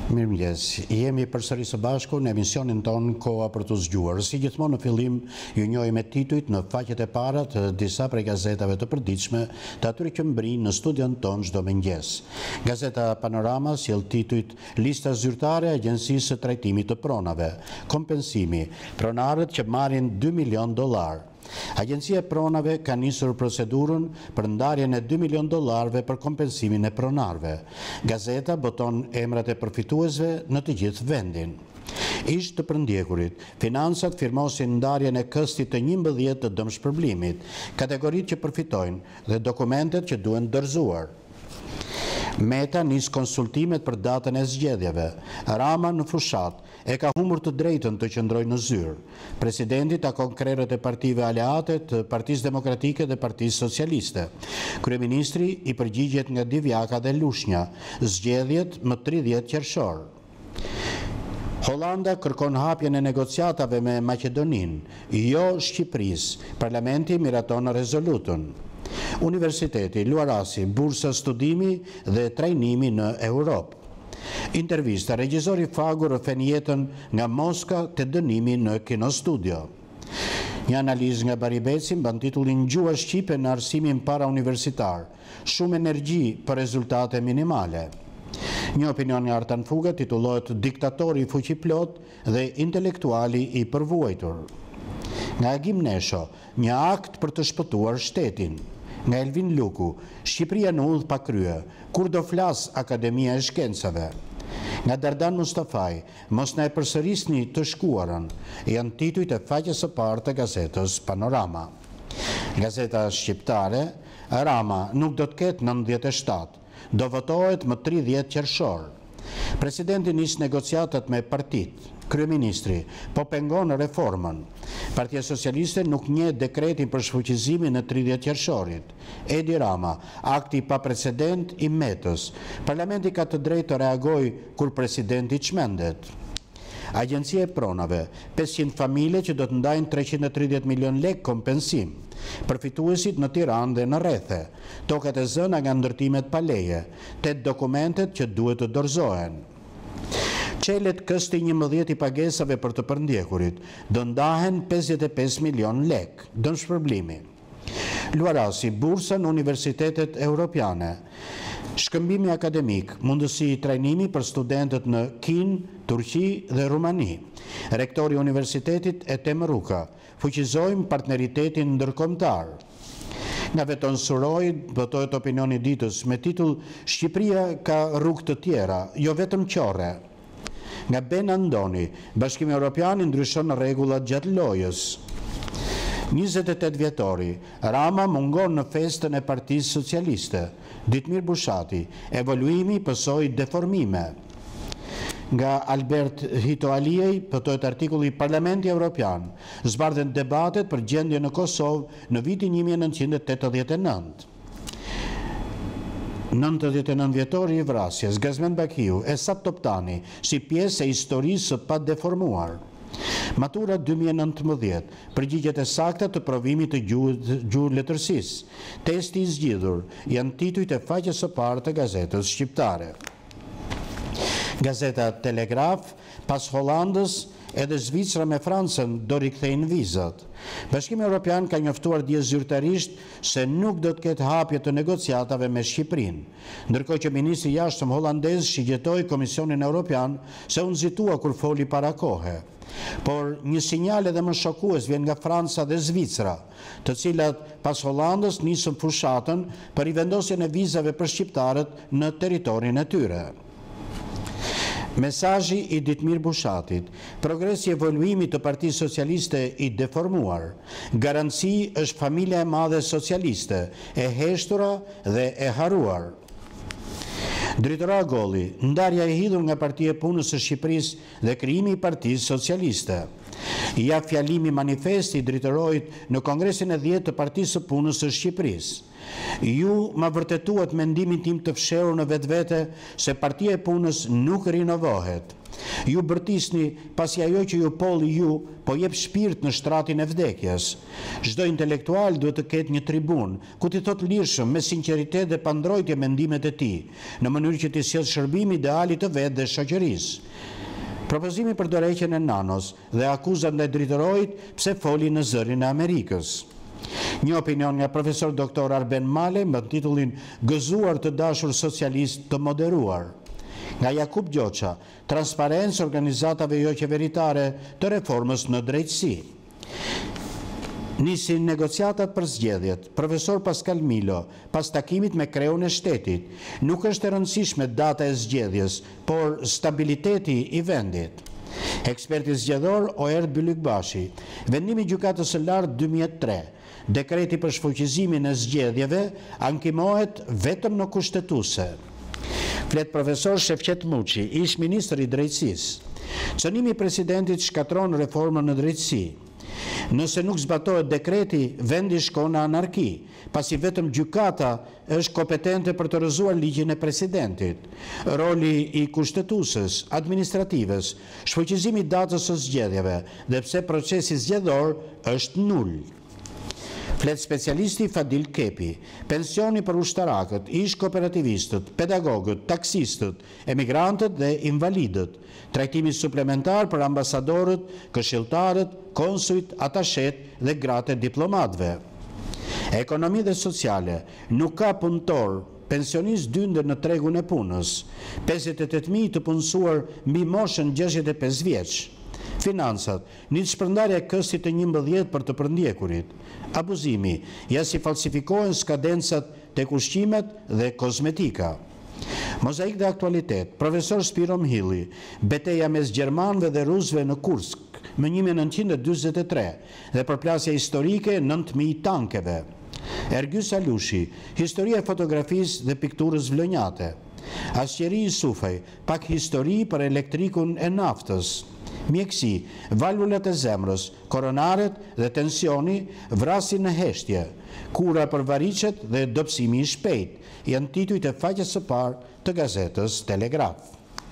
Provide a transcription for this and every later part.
Mirëmëngjes, jemi përsëri së bashku në emisionin ton Koha për të zgjuar. Si gjithmonë në fillim, ju njohim me titujt në faqet e para të disa prej gazetave të përditshme të atyre që mbrin në studion ton çdo mëngjes. Gazeta Panorama sjell titujt Lista zyrtare e Agjencisë së Trajtimit të Pronave, kompensimi, pronarët që marrin $2 milion. Agjencia e Pronave ka nisur procedurën për ndarjen e $2 milion për kompensimin e pronarëve. Gazeta boton emrat e përfituesve në të gjithë vendin. Ish të përndjekurit, finansat firmosin ndarjen e këstit të 11 të dëmshpërblimit, kategoritë që përfitojnë dhe dokumentet që duhen dorëzuar. Meta nis konsultimet për datën e zgjedhjeve. Rama në fushat e ka humbur të drejtën të qëndrojë në zyrë. Presidenti takon krerët e partive aleate të Partisë Demokratike dhe Partisë Socialiste. Kryeministri i përgjigjet nga Divjaka dhe Lushnja, zgjedhjet më 30 qershor. Holanda kërkon hapjen e negociatave me Maqedoninë, jo Shqipërisë. Parlamenti miraton rezolutën. Universiteti Luarasi, bursa studimi dhe trajnimi në Europë. Intervista, regjizori Fagur rrëfen jetën nga Moska te dënimi në Kino Studio. Një analizë nga Baribeci mban titullin Gjua shqipe në arsimin parauniversitar, shumë energji për rezultate minimale. Një opinion nga Artan Fuga titullohet Diktatori i fuqiplot dhe intelektuali i përvuajtur. Nga Agim Nesho, një akt për të shpëtuar shtetin. Nga Elvin Luku, Shqipëria në udhë pa krye, kur do flas Akademia e Shkencave. Nga Dardan Mustafaj, mos na e përsërisni të shkuarën, janë titujt e faqes së parë të gazetës Panorama. Gazeta shqiptare, Rama nuk do të ketë 97, do votohet më 30 qershor. Presidenti nis negociatat me partit. Kryeministri po pengon reformën. Partia Socialiste nuk njeh dekretin për shfuqizimin e 30 qershorit. Edi Rama, akti pa precedent i Metës. Parlamenti ka të drejtë të reagojë kur presidenti çmendet. Agjencia e Pronave, 500 familje që do të ndajnë 330 milion lek kompensim. Përfituesit në Tiranë dhe në rrethe. Tokat e zëna nga ndërtimet pa leje. 8 dokumentet që duhet të dorëzohen. Qelet kësti 11 i pagesave për të përndjekurit, do ndahen 55 milion lek, dëmshpërblimi. Luarasi, bursa në universitetet europiane. Shkëmbimi akademik, mundësi i trajnimi për studentët në Kin, Turqi dhe Rumani. Rektori i universitetit e Temruka, fuqizojmë partneritetin ndërkombëtar. Nga Veton Suroj, votohet opinioni ditës me titull Shqipëria ka rrugë të tjera, jo vetëm qorre. Nga Ben Andoni, Bashkimi Evropian ndryshon rregullat gjatë lojës. 28 vjetori, Rama mungon në festën e Partisë Socialiste. Ditmir Bushati, evoluimi pësoi deformime. Nga Albert Hito Aliej, votohet artikulli Parlamenti Evropian, zbardhen debatet për gjendjen në Kosovë në vitin 1989. 99 vjetori i vrasjes, Gazmen Bakiu, Esat Toptani, si pjesë e historisë së pa deformuar. Matura 2019, përgjigjet e sakta të provimit të gjuhë letërsisë. Testi i zgjidhur, janë titujt e faqes së parë të gazetës shqiptare. Gazeta Telegraf, pas Hollandës, edhe Zvicra me Francën do rikthejnë vizat. Bashkimi Evropian ka njoftuar dje zyrtarisht se nuk do të ketë hapje të negociatave me Shqipërinë, ndërkohë që ministri i jashtëm holandez shigjetoi Komisionin Evropian se u nxitua kur foli para kohe. Por një sinjal edhe më shokues vjen nga Franca dhe Zvicra, të cilat pas Hollandës nisën fushatën për rivendosjen e vizave për shqiptarët në territorin e tyre. Mesazhi i Ditmir Bushatit, progresi i evoluimit të Partisë Socialiste i deformuar. Garanci është familja e madhe socialiste, e heshtura dhe e haruar. Dritora Golli, ndarja e hidhur nga Partia e Punës së Shqipërisë dhe krijimi i Partisë Socialiste. Ja fjalimi manifesti i dritorit në Kongresin e 10 të Partisë së Punës së Shqipërisë. Ju ma vërtetuat mendimin tim të fshehur në vetvete se Partia e Punës nuk rinovohet. Ju bërtisni pasi ajo që ju polli ju po jep shpirt në shtratin e vdekjes. Çdo intelektual duhet të ketë një tribun ku t'i thot lirshëm me sinqeritet dhe pandrojtje mendimet e tij, në mënyrë që t'i sjellë shërbim idealit të vet dhe shoqërisë. Propozimi për dorëheqjen e Nanos dhe akuzat ndaj dritorit pse foli në zërin e Amerikës. Një opinion nga profesor doktor Arben Male me titullin Gëzuar të dashur socialist të moderuar. Nga Jakub Gjoqa, transparencë organizatave jo qeveritare të reformës në drejtësi. Nisin negociatat për zgjedhjet. Profesor Pascal Milo, pas takimit me kreun e shtetit, nuk është e rëndësishme data e zgjedhjes, por stabiliteti i vendit. Eksperti zgjedhor Oerd Bylykbashi, vendimi i Gjykatës së Lartë 2003, dekreti për shfuqizimin e zgjedhjeve ankimohet vetëm në kushtetuese. Flet profesor Shefqet Muçi, ish ministër i drejtësisë. Cënimi i presidentit shkatron reformën në drejtësi. Nëse nuk zbatohet dekreti, vendi shkon në anarki, pasi vetëm gjykata është kompetente për të rrëzuar ligjin e presidentit. Roli i kushtetuesës, administratives, shfuqizimi i datës së zgjedhjeve, dhe pse procesi zgjedhor është nul. Flet specialisti Fadil Kepi, pensioni për ushtarakët, ish kooperativistët, pedagogët, taksistët, emigrantët dhe invalidët, trajtimi suplementar për ambasadorët, këshilltarët, konsuit, atashet dhe gratë diplomatëve. Ekonomi dhe sociale, nuk ka punëtor, pensionist dyndër në tregun e punës, 58.000 të punësuar mbi moshën 65 vjeç. Finansat, një shpërndarje e këstit të 11 për të përndjekurit. Abuzimi, ja si falsifikohen skadencat tek ushqimet dhe kozmetika. Mozaik dhe aktualitet, profesor Spiro Mhilli, betejë mes gjermanëve dhe rusëve në Kursk më 1943 dhe përplasja historike 9.000 tankeve. Ergjys Alushi, historia e fotografisë dhe pikturës vlonjate. Asqeri Isufaj, pak histori për elektrikun e naftës. Mjekësi, valvulat e zemrës, koronaret dhe tensioni vrasin në heshtje. Kura për varicet dhe dobësimi i shpejt janë titujt e faqes së parë të gazetës Telegraf.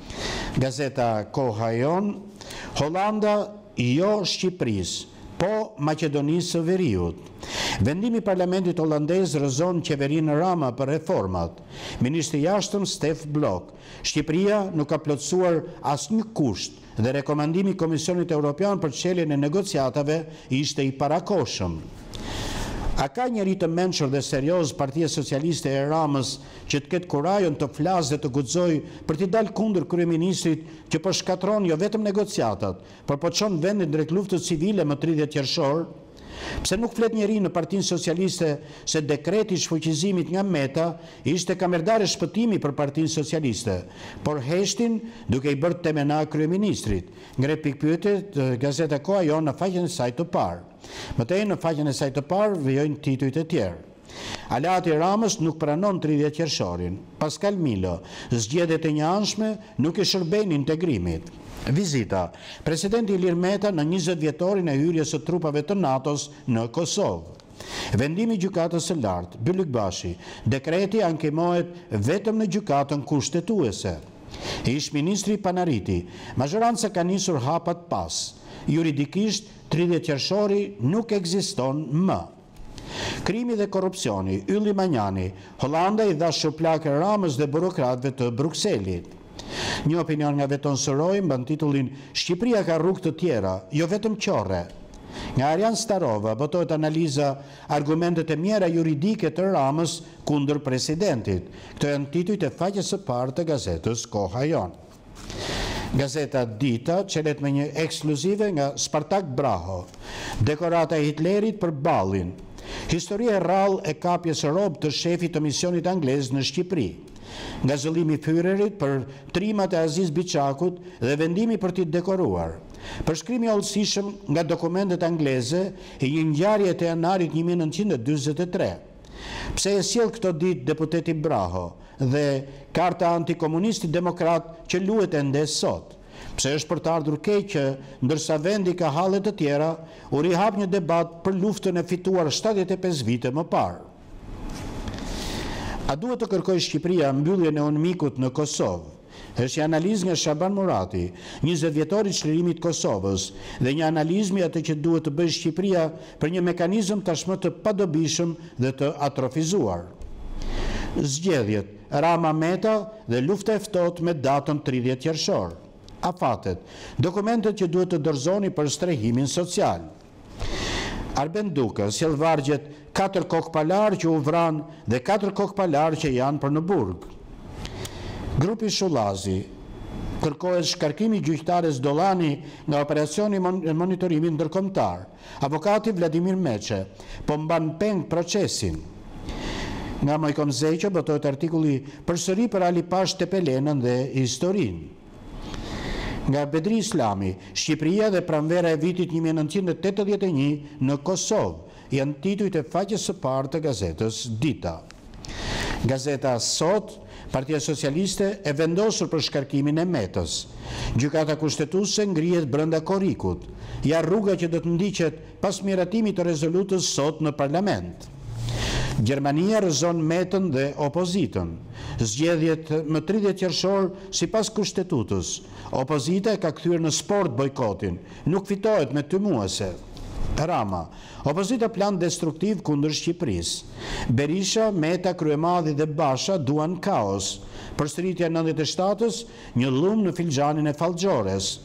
Gazeta Koha Jon, Holanda jo Shqipërisë, po Maqedonisë së Veriut. Vendimi i parlamentit holandez rrëzon qeverinë Rama për reformat. Ministri i jashtëm Stef Blok, Shqipëria nuk ka plotësuar asnjë kusht dhe rekomandimi i Komisionit Evropian për çeljen e negociatave ishte i parakohshëm. A ka njeri të mençur dhe serioz Partia Socialiste e Ramës që të ketë kurajon të flasë dhe të guxojë për t'i dalë kundër kryeministrit që po shkatron jo vetëm negociatat, por po çon vendin drejt luftës civile më 30 qershor? Pse nuk flet njeri në Partinë Socialiste se dekreti i shfuqizimit nga Meta ishte kamerdare shpëtimi për Partinë Socialiste, por heshtin duke i bërë temena kryeministrit. Ngre pikpyetjet Gazeta Koha Jon në faqen e saj të parë. Mëtej në faqen e saj të parë vijojnë titujt e tjerë. Aleati Ramës nuk pranon 30 qershorin. Pascal Milo, zgjedhjet e njëanshme nuk i shërbejnë integrimit. Vizita, presidenti Ilir Meta në 20 vjetorin e hyrjes së trupave të NATO-s në Kosovë. Vendimi i Gjykatës së Lartë, Bylykbashi, dekreti ankimohet vetëm në gjykatën kushtetuese. Ish ministri Panariti, mazhoranca ka nisur hapat pas. Juridikisht 30 qershori nuk ekziston më. Krimi dhe korrupsioni, Ylli Manjani, Holanda i dha shurplakë Ramës dhe burokratëve të Brukselit. Një opinion nga Veton Sëroj mban titullin Shqipëria ka rrugë të tjera, jo vetëm qorre. Nga Arjan Starova botohet analiza argumentet e mjera juridike të Ramës kundër presidentit. Këto janë titujt e faqes së parë të gazetës Koha Jon. Gazeta Dita çelet me një ekskluzive nga Spartak Braho, dekorata e Hitlerit për ballin. Historia e rrallë e kapjes së rob të shefit të misionit anglez në Shqipëri. Nga zëllimi Führerit për trimat e Aziz Biçakut dhe vendimi për t'i dekoruar. Përshkrimi hollësishëm nga dokumentet angleze e një ngjarje të janarit 1943. Pse e sjell këto ditë deputeti Braho dhe karta antikomunisti demokrat që luhet ende sot? Pse është për të ardhur keq që ndërsa vendi ka halle të tjera, u rihap një debat për luftën e fituar 75 vite më parë? A duhet të kërkojë Shqipëria mbylljen e UNMIK-ut në Kosovë? është një analizë nga Shaban Murati, 20 vjetori i çlirimit të Kosovës, dhe një analizë atë që duhet të bëjë Shqipëria për një mekanizëm tashmë të padobishëm dhe të atrofizuar. Zgjedhjet, Rama Meta dhe lufta e ftohtë me datën 30 qershor. Afatet, dokumentet që duhet të dorëzoni për strehimin social. Arben Duka sjell vargjet 4 kokpalar që u vran dhe 4 kokpalar që janë për në burg. Grupi Shullazi kërkohet shkarkimi gjyqtares Dollani nga operacioni monitorimi ndërkombëtar. Avokati Vladimir Meçe po mban peng procesin. Nga Mojkom Zeqo botohet artikulli përsëri për Ali Pash Tepelenën dhe historinë. Nga Bedri Islami, Shqipëria dhe pranvera e vitit 1981 në Kosovë janë titujt e faqes së parë të gazetës Dita. Gazeta Sot, Partia Socialiste e vendosur për shkarkimin e Metës. Gjykata kushtetuese ngrihet brenda korrikut. Ja rruga që do të ndiqet pas miratimit të rezolutës sot në parlament. Gjermania rrëzon Metën dhe opozitën. Zgjedhjet më 30 qershor sipas kushtetutës. Opozita e ka kthyer në sport bojkotin. Nuk fitohet me tymuese. Rama, opozita plan destruktiv kundër Shqipërisë. Berisha, Meta, Kryemadhi dhe Basha duan kaos. Përsëritja 97-s, një lum në filxhanin e Fallxhores.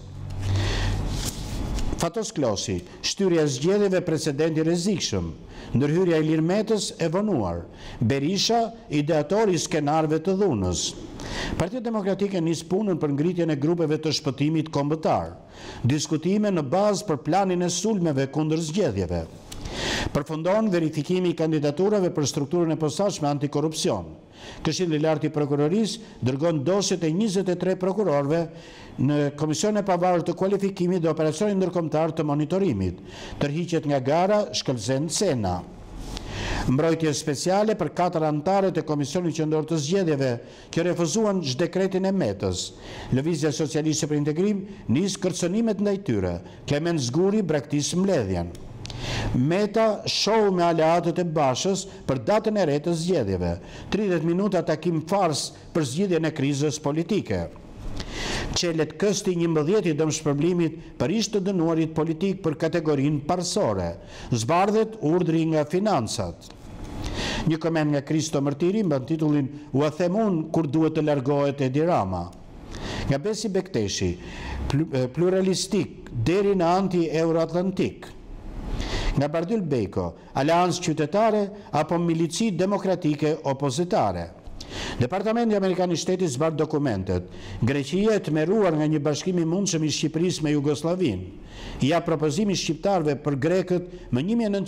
Fatos Klosi, shtyrja e zgjedhjeve precedenti rrezikshëm. Ndërhyrja e Ilir Metës e vonuar. Berisha, ideatori i skenarëve të dhunës. Partia Demokratike nis punën për ngritjen e grupeve të shpëtimit kombëtar. Diskutime në bazë për planin e sulmeve kundër zgjedhjeve. Përfundon verifikimi i kandidaturave për strukturën e posaçme antikorrupsion. Këshilli i Lartë i Prokurorisë dërgon dosjet e 23 prokurorëve në Komision e Pavarur të Kualifikimit dhe Operacionit Ndërkombëtar të Monitorimit. Tërhiqet nga gara Shkëlzen Cena. Mbrojtje speciale për 4 anëtarët e Komisionit Qendror të Zgjedhjeve që refuzuan dekretin e Metës. Lëvizja Socialiste për Integrim nis kërcënimet ndaj tyre. Klement Zguri braktis mbledhjen. Meta show me aleatët e Bashës për datën e re të zgjedhjeve. 30 minuta takim fars për zgjidhjen e krizës politike. Çelet kësti 11 i dëmshpërblimit për ish të dënuarit politik për kategorinë parsore. Zbardhet urdhri nga financat. Një koment nga Kristo Mërtiri mban titullin "U a them unë kur duhet të largohet Edi Rama". Nga Besi Bekteshi, pluralistik deri në anti-euroatlantik. Nga Bardyl Bejko, aleancë qytetare apo milici demokratike opozitare. Departamenti Amerikan i Shtetit zbardh dokumentet. Greqia e tmerruar nga një bashkim i mundshëm i Shqipërisë me Jugosllavinë. Ja propozimi shqiptarëve për grekët më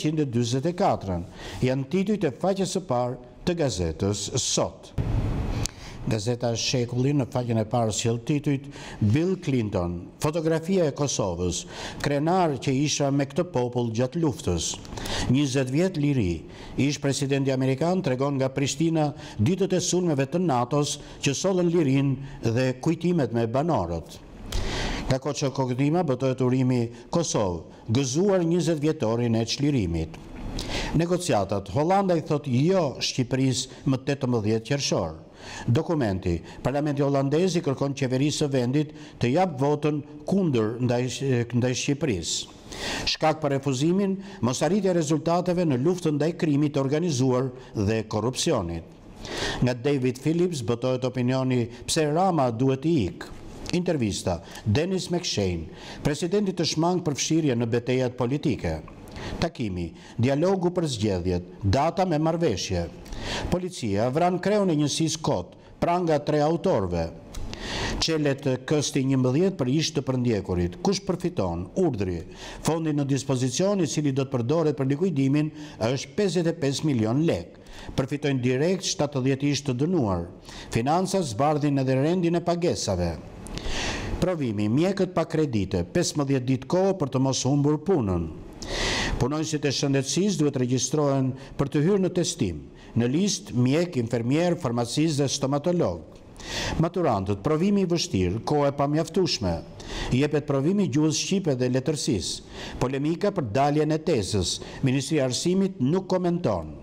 1944. Janë titujt e faqes së parë të gazetës Sot. Gazeta Shekulli në faqen e parë sjell titujt Bill Clinton, fotografia e Kosovës, krenar që isha me këtë popull gjatë luftës. 20 vjet liri, ish presidenti amerikan tregon nga Prishtina ditët e sulmeve të NATO-s që sollën lirinë dhe kujtimet me banorët. Nga Koço Kokdima botohet urimi Kosovë, gëzuar 20 vjetorin e çlirimit. Negociatat, Hollanda i thot jo Shqipërisë më 18 qershor. Dokumenti, Parlamenti Hollandez i kërkon qeverisë së vendit të jap votën kundër ndaj Shqipërisë. Shkak për refuzimin, mosarritja e rezultateve në luftën ndaj krimit të organizuar dhe korrupsionit. Nga David Phillips botohet opinioni pse Rama duhet i ikë. Intervista, Dennis McShane, presidenti të shmangë për fshirje në betejat politike. Takimi, dialogu për zgjedhjet, data me marrëveshje. Policia vran kreun e njësisë Kot, pranga 3 autorëve. Çelet kësti 11 për ish të përndjekurit. Kush përfiton? Urdhri. Fondi në dispozicion i cili do të përdoret për likuidimin është 55 milion lek. Përfitojnë direkt 70 ish të dënuar. Financat zbardhin edhe rendin e pagesave. Provimi, mjekët pa kredite, 15 ditë kohë për të mos humbur punën. Punonjësit e shëndetësisë duhet regjistrohen për të hyrë në testim. Në listë mjek, infermier, farmacist dhe stomatolog. Maturantët, provimi i vështirë, kohë e pamjaftueshme. Jepet provimi gjuhës shqipe dhe letërsisë. Polemika për daljen e tezës. Ministria e Arsimit nuk komenton.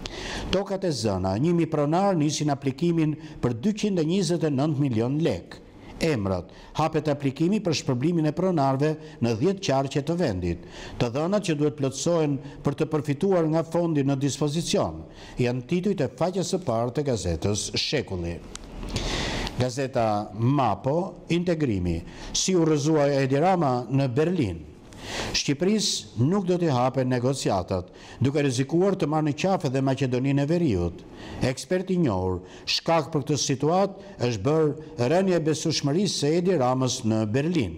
Tokat e zëna, 1000 pronar nisin aplikimin për 229 milion lek. Emrat, hapet aplikimi për shpërblimin e pronarve në 10 qarqe të vendit. Të dhënat që duhet plotësohen për të përfituar nga fondi në dispozicion, janë titujt e faqes së parë të gazetës Shekulli. Gazeta Mapo, integrimi, si u rrëzua Edi Rama në Berlin. Shqipërisë nuk do t'i hapen negociatat, duke rrezikuar të marrë në qafë dhe Maqedoninë e Veriut. Ekspert i njohur, shkak për këtë situatë është bërë rënja e besueshmërisë së Edi Ramës në Berlin.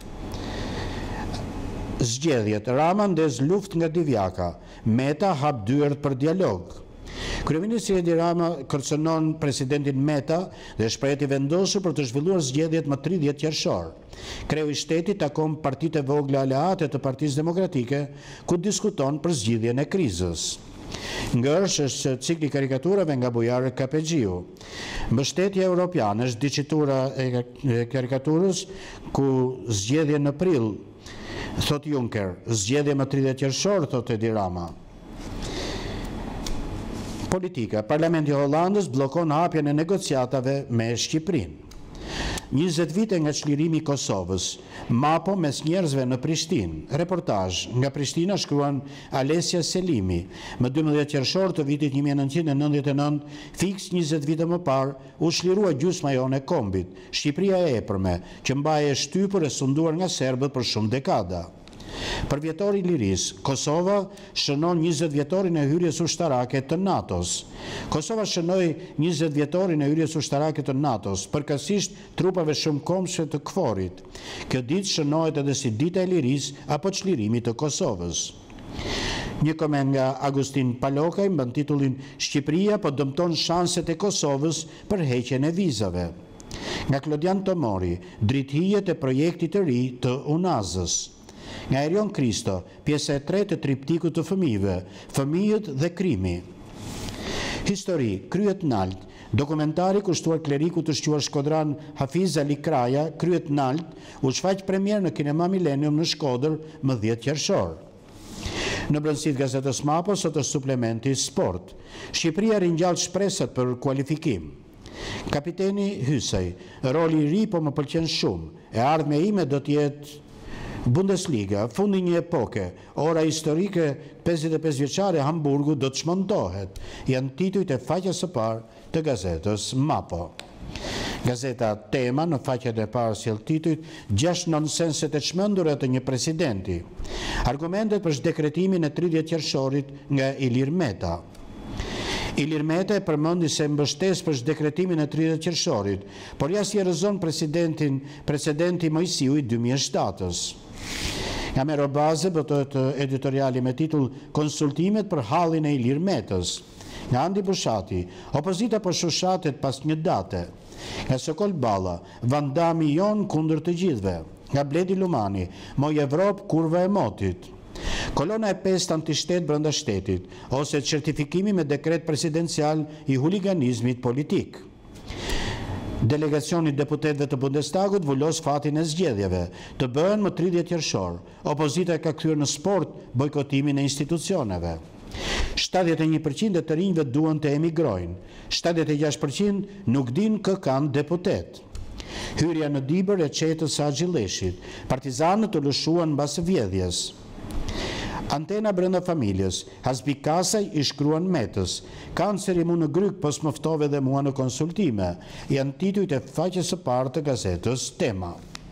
Zgjedhjet, Rama ndez luftë nga Divjaka, Meta hap dyert për dialog. Kryeministri Edi Rama kërcënon presidentin Meta dhe shprehet i vendosur për të zhvilluar zgjedhjet më 30 qershor. Kreu i shtetit takon partitë e vogla aleate të Partisë Demokratike, ku diskuton për zgjidhjen e krizës. Ngërsh është cikli karikaturave nga Bujar Kapexhiu. Mbështetja europiane është dicitura e karikaturës, ku zgjedhje në prill, thot Juncker, zgjedhje më 30 qershor, thot Edi Rama. Politika, Parlamenti i Hollandës bllokon hapjen e negociatave me Shqipërinë. 20 vite nga çlirimi i Kosovës, Mapo mes njerëzve në Prishtinë. Reportazh nga Prishtina, shkruan Alesia Selimi. Më 12 qershor të vitit 1999, fiks 20 vite më parë, u çlirua gjysma jone e kombit, Shqipëria e epërme, që mbahej e shtypur e sunduar nga serbët për shumë dekada. Për vjetori i lirisë, Kosova shënon 20 vjetorin e hyrjes ushtarake të NATO-s. Kosova shënoi 20 vjetorin e hyrjes ushtarake të NATO-s, përkatësisht trupave shumëkombshme të KFOR-it. Kjo ditë shënohet edhe si dita e lirisë apo çlirimit të Kosovës. Një koment nga Agustin Palokaj mban titullin "Shqipëria po dëmton shanset e Kosovës për heqjen e vizave". Nga Klodian Tomori, drithijet e projektit të ri të UNAZ-ës. Nga Erion Kristo, pjesa e 3 të triptikut të fëmijëve, Fëmijët dhe krimi. Histori, kryet nalt, dokumentari kushtuar klerikut të shquar Shkodran Hafiz Ali Kraja, kryet nalt, u shfaq premier në Kinema Millennium në Shkodër më 10 qershor. Në brendësitë gazetës Mapo, sot është suplementi sport. Shqipëria ringjall shpresat për kualifikim. Kapiteni Hysej, roli i ri po më pëlqen shumë, e ardhmja ime do të jetë Bundesliga, fundi një epoke, ora historike 55 vjeçare Hamburgu do të çmontohet. Janë titujt e faqes së parë të gazetës Mapo. Gazeta Tema në faqen e parë sjell titujt 6 nonsenset e çmendura të një presidenti. Argumentet për dekretimin e 30 qershorit nga Ilir Meta. Ilir Meta e përmendi se mbështes për dekretimin e 30 qershorit, por ja si rrezon precedenti Mojsiu i 2007-s. Nga Merobaze botohet editoriali me titull "Konsultimet për hallin e Ilir Metës". Nga Andi Bushati, opozita po shushatet pas një date. Nga Sokol Balla, Vandami jon kundër të gjithëve. Nga Bledi Lumani, moj Evropë kurva e motit. Kolona e 5 antishtet brenda shtetit, ose certifikimi me dekret presidencial i huliganizmit politik. Delegacioni deputetëve të Bundestagut vullos fatin e zgjedhjeve, të bëhen më 30 qershor. Opozita ka kthyer në sport bojkotimin e institucioneve. 71% e të rinjve duan të emigrojnë. 76% nuk din kë kanë deputet. Hyrja në Dibër e qetës së Axhilleshit. Partizanët u lëshuan mbas vjedhjes. Antena brenda familjes, Hasbi Kasaj i shkruan Metës, kanceri mu në Gryk, po s'mëftove dhe mua në konsultime, janë titujt e faqes së parë të gazetës Tema.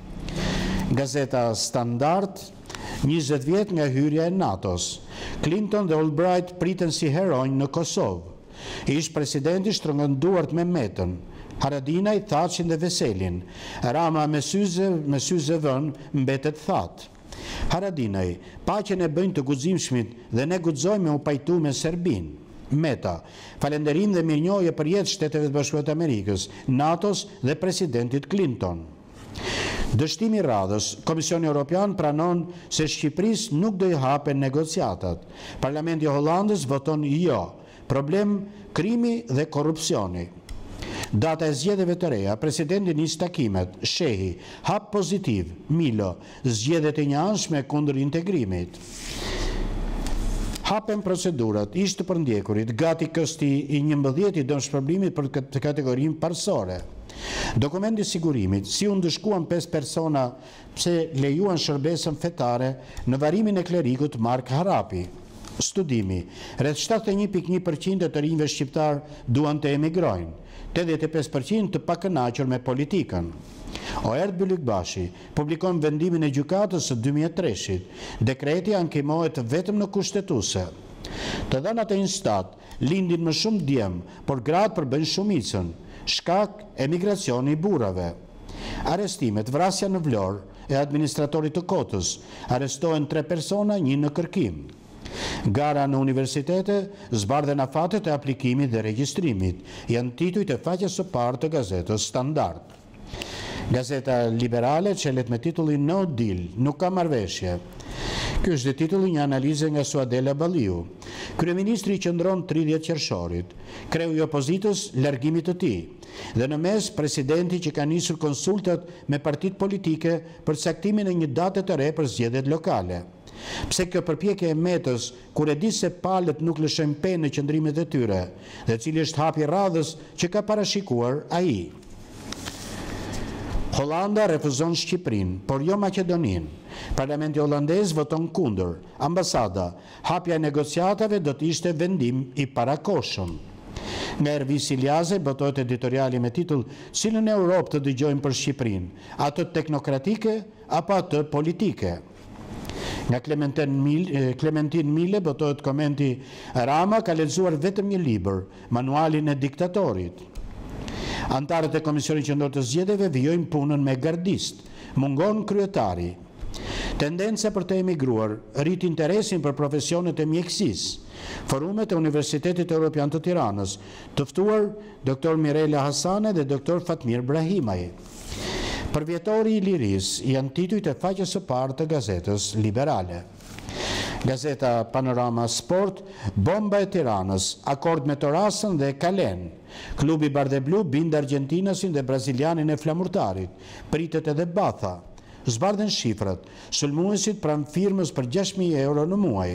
Gazeta Standard, 20 vjet nga hyrja e NATO-s, Clinton dhe Albright priten si heronj në Kosovë, ish presidenti shtrëngon duart me Metën, Haradinaj, Thacin dhe Veselin, Rama me syze vën mbetet thatë. Haradinaj, paqen e bëjnë të guximshmit dhe ne guxojmë u pajtu me Serbin. Meta, falenderim dhe mirënjohje për jetë Shteteve të Bashkuara të Amerikës, NATO-s dhe presidentit Clinton. Dështimi radhës, Komisioni Evropian pranon se Shqipërisë nuk do i hapen negociatat. Parlamenti i Hollandës voton jo. Problem krimi dhe korrupsioni. Data e zgjedhjeve të reja, presidenti nis takimet, shehi, hap pozitiv, Milo, zgjedhjet e njëanshme kundër integrimit. Hapen procedurat, ishtë të përndjekurit, gati kësti i 11 i dëmshpërblimit për këtë kategorinë parsore. Dokumenti sigurimit, si u ndëshkuan 5 persona pse lejuan shërbesën fetare në varimin e klerikut Mark Harapi. Studimi, rreth 71.1% të rinjve shqiptar duan të emigrojnë, 85% të pakënaqur me politikën. Oert Bylykbashi publikon vendimin e gjykatës së 2003-shit, dekreti ankimohet vetëm në kushtetuese. Të dhënat e Instat lindin më shumë djem, por gratë përbën shumicën, shkak emigracioni i burrave. Arestimet, vrasja në Vlorë e administratorit të Kotës, arestohen 3 persona, 1 në kërkim. Gara në universitete, zbardhen afatet e aplikimit dhe regjistrimit, janë titujt e faqes së parë të gazetës Standard. Gazeta Liberale çelet me titullin No Deal, nuk ka marrëveshje. Ky është dhe titulli një analize nga Suadela Balliu. Kryeministri qëndron 30 qershorit, kreu i opozitës largimit të tij, dhe në mes presidenti që ka nisur konsultat me partitë politike për caktimin e një date të re për zgjedhjet lokale. Pse kjo përpjekje e Metës, kur e di se palët nuk lëshojnë penë në qëndrimet e tyre, dhe cili është hapi radhës që ka parashikuar ai. Hollanda refuzon Shqipërinë, por jo Maqedoninë. Parlamenti holandez voton kundër. Ambasada, hapja e negociatave do të ishte vendim i parakohshëm. Nga Ervis Iljaze botohet editoriali me titull Cilën Europë të dëgjojmë për Shqipërinë, atë teknokratike apo atë politike. Nga Klementin Mile botohet komenti Rama ka lexuar vetëm një libër, Manualin e diktatorit. Antarët e Komisionit Qendror të Zgjedhjeve vijojnë punën me gardist, mungon kryetari. Tendenca për të emigruar, rrit interesin për profesionet e mjekësisë. Forumet e Universitetit Evropian të Tiranës, të ftuar Dr. Mirela Hasane dhe Dr. Fatmir Brahimaj. Përvjetori i lirisë janë titujt e faqes së parë të gazetës Liberale. Gazeta Panorama Sport, bomba e Tiranës, akord me Torasën dhe Kalen. Klubi Bardeblu bind Argentinasin dhe Brazilianin e flamurtarit, pritet edhe Batha. Zbardhen shifrat, sulmuesit pranë firmës për 6.000 euro në muaj.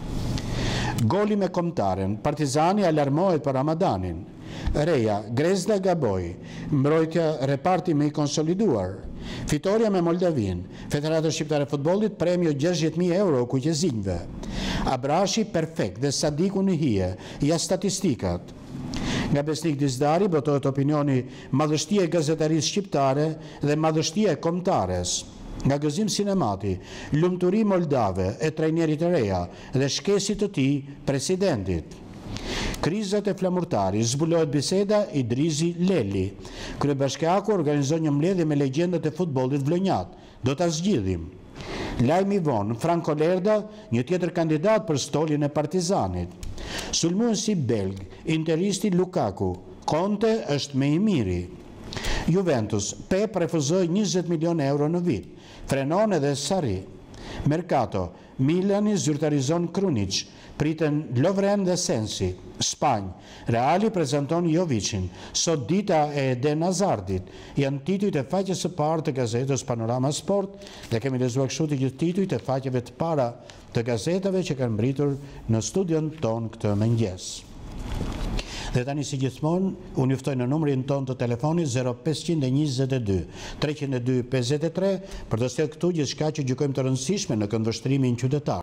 Goli me Kombëtaren, Partizani alarmohet për Ramadanin. Reja, Grezda gaboj, mbrojtja reparti me i konsoliduar. Fitoria me Moldavin, Federata Shqiptare e Futbollit premio 60.000 euro kuqezinjve. Abrashi perfekt dhe Sadiku në hije, ja statistikat. Nga Besnik Dizdari botohet opinioni madhështia e gazetarisë shqiptare dhe madhështia e kombëtares. Nga Gëzim Sinemati, lumturi moldave e trajnerit të reja dhe shkesit të tij presidentit. Krizat e flamurtari, zbulohet biseda Idrizi Leli. Kryebashkiaku organizon një mbledhje me legjendat e futbollit vlonjat. Do ta zgjidhim. Lajmi vonë, Franco Lerda, një tjetër kandidat për stolin e Partizanit. Sulmuesi belg, interisti Lukaku, Conte është më i miri. Juventus, Pep refuzoi 20 milion euro në vit. Frenon edhe Sarri. Mercato, Milani zyrtarizon Krunic, priten Lovren dhe Sensi. Spanjë, Reali prezanton Jovicin, sot dita e Eden Hazardit, janë titujt e faqes së parë të gazetës Panorama Sport dhe kemi lexuar kështu të gjithë titujt e faqeve të para të gazetave që kanë mbritur në studion ton këtë mëngjes. Dhe tani si gjithmonë, unë juftoj në numrin ton të telefonit 0522 302 53 për të sjellë këtu gjithçka që gjykojmë të rëndësishme në këndvështrimin qytetar.